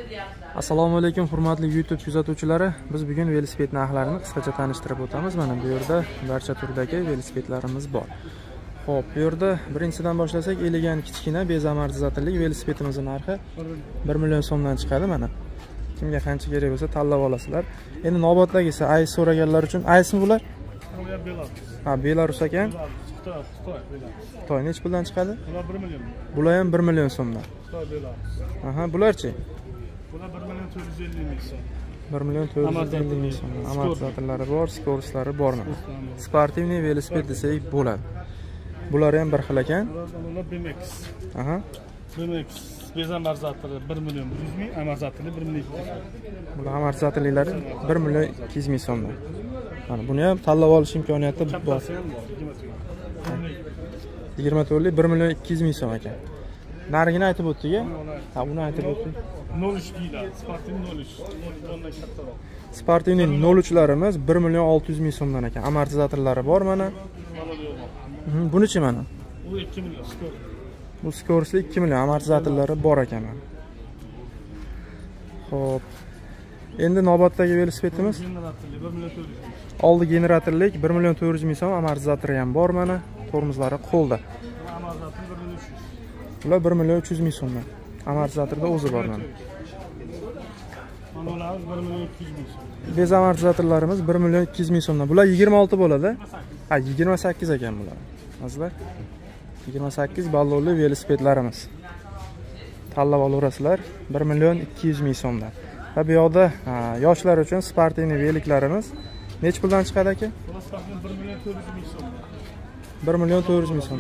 Assalomu alaykum hurmatli YouTube kuzatuvchilari. Biz bugun velosiped narxlarini qisqacha tanishtirib o'tamiz. Mana bu yerda barcha turdagi velosipedlarimiz bor. Xo'p, bu yerda birinchidan boshlasak, elegan kichkina bez amortizatorli velosipedimizning narxi 1 million so'mdan chiqadi mana. Kimga qancha kerak bo'lsa tanlab olasizlar. Endi navbatdagisi AIS so'raganlar uchun AISmi bular? Ha, Belarus ekan. Xitoy nech puldan chiqadi? Bular 1 million. Bular ham 1 million so'mdan. Xitoy Belarus. Aha, bularchi? Bular 1 million 450 ming so'm. 1 million 450 ming so'm. Amortizatorlari bor, skoroslari bormi? Sportivniy velosiped desak bo'ladi. Bular ham bir xil ekan. Bular BMX. Aha. BMX bez amortizatori 1 million 100 ming, amortizatorli 1 million 200 ming. Bular amortizatorlilari 1 million 200 ming so'mdan. Mana buni ham tanlab olish imkoniyati bor. 20 to'rlik 1 million 200 ming so'm ekan. Narigini aytib o'tdik-a? Ha, uni aytib o'tdik. 03 deyiladi. Sportivniy 03. Ondan kattaroq. Sportivniy 03larimiz 1 million 600 ming so'mdan ekan. Amortizatorlari bor mana. Bunichi mana? Bu 2 million skor. Bu skorsli 2 million amortizatorlari bor ekan mana. Xo'p. Endi navbatdagi velosipedimiz Generatorli 1 million 400 ming. oldi generatorlik 1 million 400 ming so'm, amortizatori ham bor mana. Tormozlari qo'lda. Amortizatori 1 million 300. Bular 1 million 300 ming so'mdan. Amortizatorda o'zi bor mana. Ular 1 million 200 ming so'm. Bez amortizatorlarimiz 1 million 200 ming so'mdan. Bular 26 bo'ladi. Ha, 28 ekan bular. Azizlar. 28 ballonli velosipedlarimiz. Tanlab olaverasizlar 1 million 200 ming so'mdan. Va bu yoqda yoshlar uchun sportivniy veliklarimiz nech puldan chiqadi aka? Bular sportivniy 1 million 400 ming so'm. 1 million 400 ming so'm.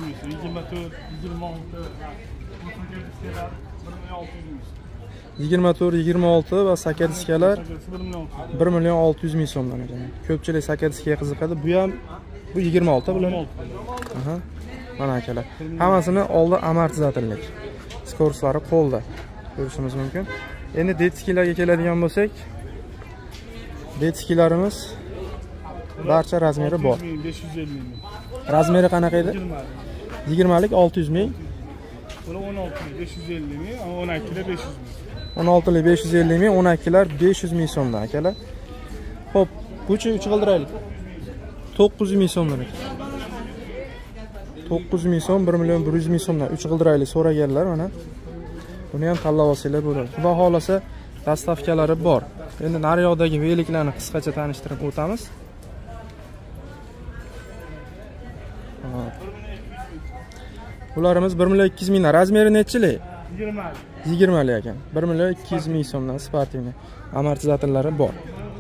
24, 26 va sakadiskalar 1 million 600 ming so'mdan ekan. Ko'pchilik sakadiskaga qiziqadi. Bu ham 26 bular. Aha. Mana akalar. Hammasini oldi amortizatorlik. Skoroslari qo'lda. Ko'rishimiz mumkin. Endi detskilarga keladigan bo'lsak, detskilarimiz barcha razmeri bor. 550 ming. Razmeri qanaqa edi? 20 lik 600 ming. Bular 16 ming 550 ming, 12 lar 500 ming. 16 lik 550 ming, 12 lar 500 ming so'mdan akalar. Xo'p, buchi 3 g'ildiraylik. 900 ming so'mdan ekan. 900 ming so'm, 1 million 100 ming so'mdan 3 g'ildiraylik so'raganlar mana. Buni ham tanlab olsanglar bo'ladi. Xudo xolasa dastavkalari bor. Endi nariyoqdagi veliklarni qisqacha tanishtirib o'tamiz. Bularimiz 1 million 200 mingdan. Razmeri nechilik? 20 lik ekan. 1 million 200 ming so'mdan sportivniy amortizatorlari bor.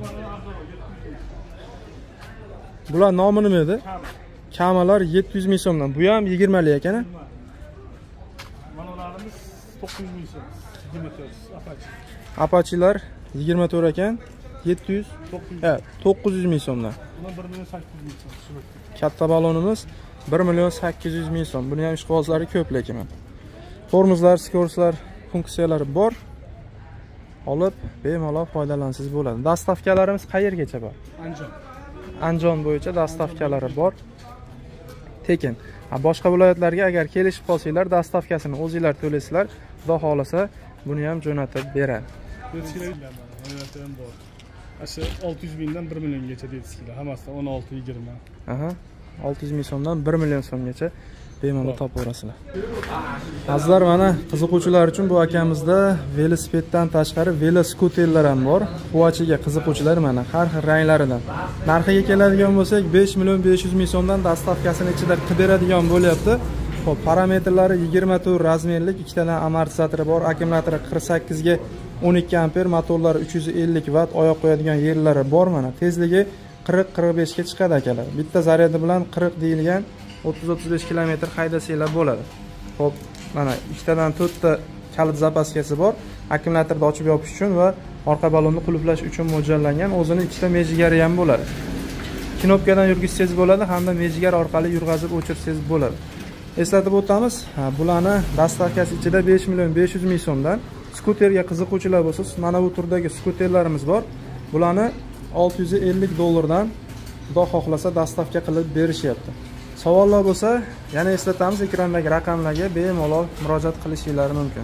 Bular nomi nima edi? Kamalar 700 ming so'mdan. Bu ham 20 lik ekan. Manolarimiz 900 ming so'm. 24 Apache. Apache'lar 24 ekan. 700 900 ming so'mdan. Buni 1 million 800 ming so'm. Katta balonimiz 1 million 800 ming so'm. Buni ham ishqibozlari ko'p lekin. Tormozlar, skorslar, funksiyalari bor. Olib, bemalol foydalansangiz bo'ladi. Dastavkalarimiz qayergacha bor? Andijon. Andijon bo'yicha dastavkalari bor. Tekin. Boshqa viloyatlarga agar kelishib qolsanglar, dastavkasini o'zingizlar to'laysizlar, xudo xolasa buni ham jo'natib beradi. Detskilar bor. Asha 600 mingdan 1 milliongacha detskilar, hammasi 16-20. Aha. 600 ming so'mdan 1 million so'mgacha bemalol topaverasizlar. Azizlar, mana qiziquvchilar uchun bu akamizda velosipeddan tashqari veloskuterlar ham bor. Quvachiga qiziquvchilar mana har xil ranglaridan. Narxiga keladigan bo'lsak, 5 million 500 ming so'mdan dastavkasini ichida qilib beradigan bo'lyapti. Xo'p, parametrlari 24 razmerlik, ikkitadan amortizatori bor, akkumulyatori 48 ga 12 amper, motorlari 350 vatt, oyoq qo'yadigan yerlari bor mana. Tezligi 40-45 ga chiqadi akalar. Bitta zaryadi bilan 40 deyilgan 30-35 kilometr haydasanglar bo'ladi. Xo'p, mana ikkitadan 4 ta kalit zapaskasi bor. Akkumulyatorni ochib yopish uchun va orqa balonni qulflash uchun mo'ljallangan. O'zini ikkita mejigari ham bo'ladi. Knopkadan yurgizsangiz bo'ladi hamda mejigar orqali yurg'azib o'chirsangiz bo'ladi. Eslatib o'tamiz, bularni dastavkasi ichida 5 million 500 ming so'mdan. Skuterga qiziquvchilar bo'lsa, mana bu turdagi skuterlarimiz bor. Bularni 650 dollardan xudo xohlasa dastavka qilib berishyapti. Savollar bo'lsa, yana eslatamiz, ekrandagi raqamlarga bemalol murojaat qilishingiz mumkin.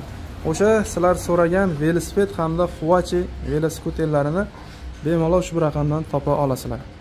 O'sha sizlar so'ragan velosiped hamda Huachi veloskuterlarini bemalol shu raqamdan topa olasizlar.